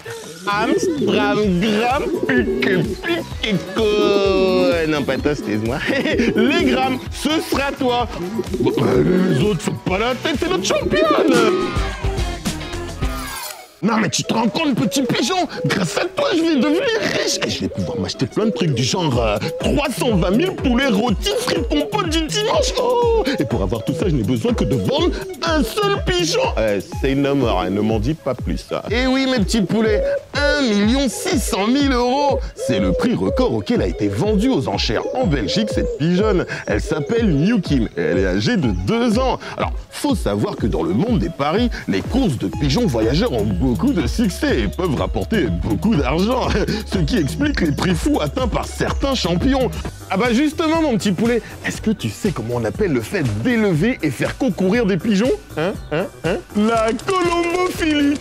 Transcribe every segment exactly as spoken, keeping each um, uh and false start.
Amstramgram, pique, pique, co. Non, pas toi, excuse-moi. Les grammes, ce sera toi. Les autres, faites pas la tête, c'est notre championne. Non mais tu te rends compte, petit pigeon, grâce à toi je vais devenir riche et je vais pouvoir m'acheter plein de trucs du genre euh, trois cent vingt mille poulets rôtis frites pompons du dimanche. Oh, et pour avoir tout ça, je n'ai besoin que de vendre un seul pigeon. Euh, c'est no more, hein, ne m'en dis pas plus ça. Et oui mes petits poulets, un million six cent mille euros. C'est le prix record auquel a été vendu aux enchères en Belgique cette pigeonne. Elle s'appelle New Kim et elle est âgée de deux ans. Alors, faut savoir que dans le monde des paris, les courses de pigeons voyageurs ont beaucoup de succès et peuvent rapporter beaucoup d'argent. Ce qui explique les prix fous atteints par certains champions. Ah bah justement mon petit poulet, est-ce que tu sais comment on appelle le fait d'élever et faire concourir des pigeons? Hein? Hein? Hein? La colombophilie.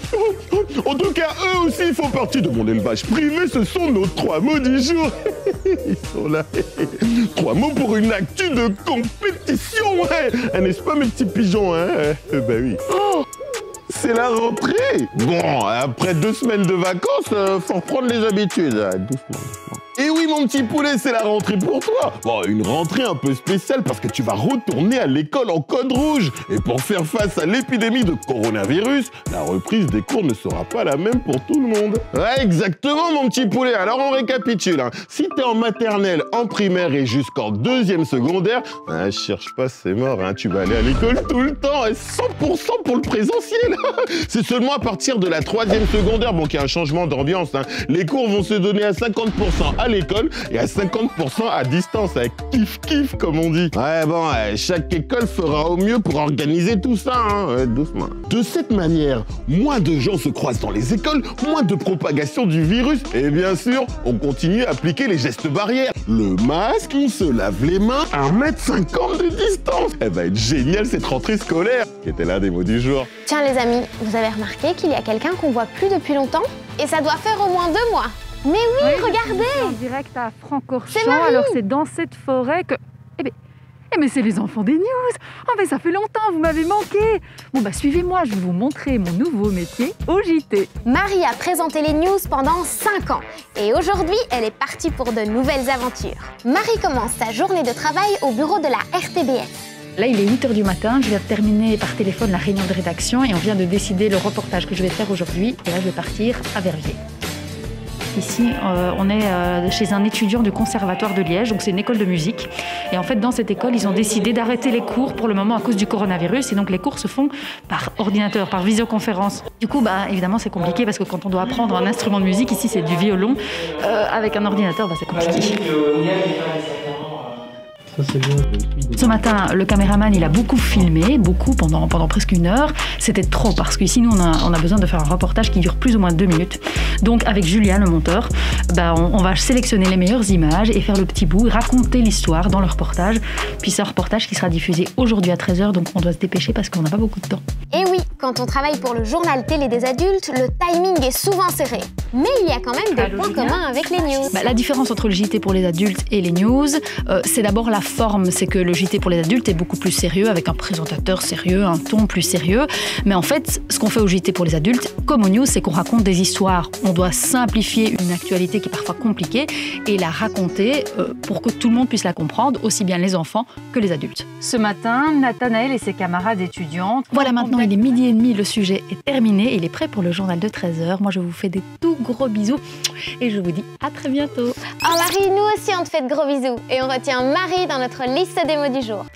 En tout cas, eux aussi font partie de mon élevage privé, ce sont nos trois mots du jour. Ils sont là. Trois mots pour une actu de compétition, ouais. N'est-ce pas mes petits pigeons, hein? Bah oui. Oh, c'est la rentrée. Bon, après deux semaines de vacances, euh, faut reprendre les habitudes. Doucement, doucement. Et oui, mon petit poulet, c'est la rentrée pour toi. Bon, une rentrée un peu spéciale parce que tu vas retourner à l'école en code rouge. Et pour faire face à l'épidémie de coronavirus, la reprise des cours ne sera pas la même pour tout le monde. Ouais, exactement, mon petit poulet. Alors, on récapitule. Hein. Si t'es en maternelle, en primaire et jusqu'en deuxième secondaire, hein, cherche pas, c'est mort. Hein. Tu vas aller à l'école tout le temps, et cent pour cent pour le présentiel. C'est seulement à partir de la troisième secondaire, bon, qu'il y a un changement d'ambiance. Hein. Les cours vont se donner à cinquante pour cent à l'école et à cinquante pour cent à distance, avec kiff-kiff comme on dit. Ouais bon, ouais, chaque école fera au mieux pour organiser tout ça, hein, ouais, doucement. De cette manière, moins de gens se croisent dans les écoles, moins de propagation du virus et bien sûr, on continue à appliquer les gestes barrières. Le masque, on se lave les mains à un mètre cinquante de distance. Elle va être géniale cette rentrée scolaire, qui était l'un des mots du jour. Tiens les amis, vous avez remarqué qu'il y a quelqu'un qu'on voit plus depuis longtemps? Et ça doit faire au moins deux mois. Mais oui, oui, regardez! En direct à Francorchamps, alors c'est dans cette forêt que... Eh bien, eh mais c'est les enfants des news! Oh mais ça fait longtemps, vous m'avez manqué! Bon bah suivez-moi, je vais vous montrer mon nouveau métier au J T. Marie a présenté les news pendant cinq ans et aujourd'hui, elle est partie pour de nouvelles aventures. Marie commence sa journée de travail au bureau de la R T B F. Là, il est huit heures du matin, je viens de terminer par téléphone la réunion de rédaction et on vient de décider le reportage que je vais faire aujourd'hui. Et là, je vais partir à Verviers. Ici, euh, on est euh, chez un étudiant du Conservatoire de Liège, donc c'est une école de musique. Et en fait, dans cette école, ils ont décidé d'arrêter les cours pour le moment à cause du coronavirus. Et donc, les cours se font par ordinateur, par visioconférence. Du coup, bah, évidemment, c'est compliqué parce que quand on doit apprendre un instrument de musique, ici, c'est du violon. Euh, avec un ordinateur, bah, c'est compliqué. Ça, c'est bien. Ce matin, le caméraman, il a beaucoup filmé, beaucoup, pendant, pendant presque une heure. C'était trop, parce qu'ici, nous, on a, on a besoin de faire un reportage qui dure plus ou moins deux minutes. Donc, avec Julien, le monteur, bah, on, on va sélectionner les meilleures images et faire le petit bout, raconter l'histoire dans le reportage. Puis c'est un reportage qui sera diffusé aujourd'hui à treize heures, donc on doit se dépêcher parce qu'on n'a pas beaucoup de temps. Et oui, quand on travaille pour le journal télé des adultes, le timing est souvent serré. Mais il y a quand même des Allô, points Julien communs avec les news. Bah, la différence entre le J T pour les adultes et les news, euh, c'est d'abord la forme. C'est que le J T pour les adultes est beaucoup plus sérieux, avec un présentateur sérieux, un ton plus sérieux. Mais en fait, ce qu'on fait au J T pour les adultes, comme aux news, c'est qu'on raconte des histoires. On doit simplifier une actualité qui est parfois compliquée et la raconter euh, pour que tout le monde puisse la comprendre, aussi bien les enfants que les adultes. Ce matin, Nathanaël et ses camarades étudiantes... Voilà, maintenant il est midi et demi, le sujet est terminé. Il est prêt pour le journal de treize heures. Moi, je vous fais des tout gros bisous et je vous dis à très bientôt. Oh Marie, nous aussi on te fait de gros bisous et on retient Marie dans notre liste des mots du jour.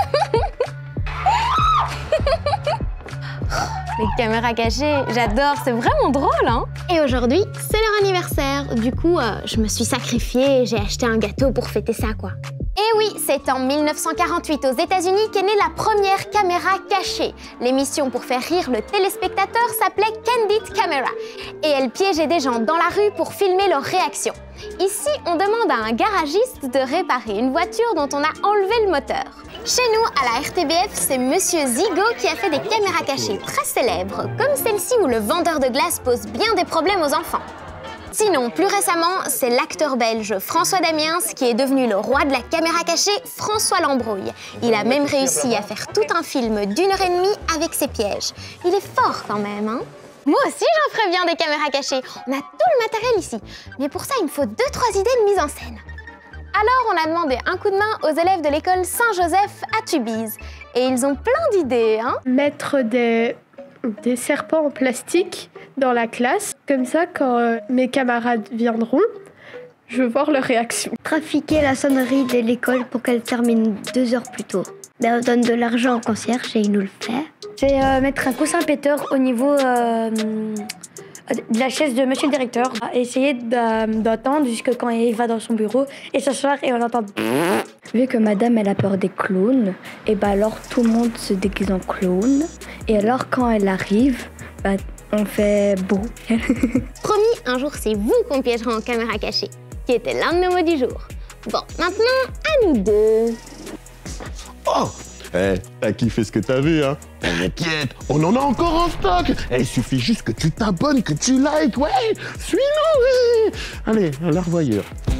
Les caméras cachées, j'adore, c'est vraiment drôle, hein? Et aujourd'hui, c'est leur anniversaire. Du coup, euh, je me suis sacrifiée et j'ai acheté un gâteau pour fêter ça, quoi. Et oui, c'est en mille neuf cent quarante-huit aux États-Unis qu'est née la première caméra cachée. L'émission pour faire rire le téléspectateur s'appelait Candid Camera. Et elle piégeait des gens dans la rue pour filmer leurs réactions. Ici, on demande à un garagiste de réparer une voiture dont on a enlevé le moteur. Chez nous, à la R T B F, c'est Monsieur Zigo qui a fait des caméras cachées très célèbres, comme celle-ci où le vendeur de glace pose bien des problèmes aux enfants. Sinon, plus récemment, c'est l'acteur belge François Damiens qui est devenu le roi de la caméra cachée, François l'Embrouille. Il a même réussi à faire tout un film d'une heure et demie avec ses pièges. Il est fort quand même, hein? Moi aussi, j'en ferais bien des caméras cachées. On a tout le matériel ici. Mais pour ça, il me faut deux, trois idées de mise en scène. Alors, on a demandé un coup de main aux élèves de l'école Saint-Joseph à Tubize. Et ils ont plein d'idées, hein. Mettre des, des serpents en plastique dans la classe. Comme ça, quand euh, mes camarades viendront, je veux voir leur réaction. Trafiquer la sonnerie de l'école pour qu'elle termine deux heures plus tôt. Ben, on donne de l'argent au concierge et il nous le fait. C'est euh, mettre un coussin péteur au niveau euh, de la chaise de monsieur le directeur. Essayer d'attendre jusqu'à quand il va dans son bureau et s'asseoir et on entend... Vu que madame elle a peur des clowns, et ben alors tout le monde se déguise en clown. Et alors quand elle arrive, ben, on fait beau. Promis, un jour c'est vous qu'on piégera en caméra cachée, qui était l'un de nos mots du jour. Bon, maintenant, à nous deux. Oh, eh, t'as kiffé ce que t'as vu, hein? T'inquiète, on en a encore en stock. Eh, il suffit juste que tu t'abonnes, que tu likes, ouais. Suis-nous, ouais. Allez, à la revoyure.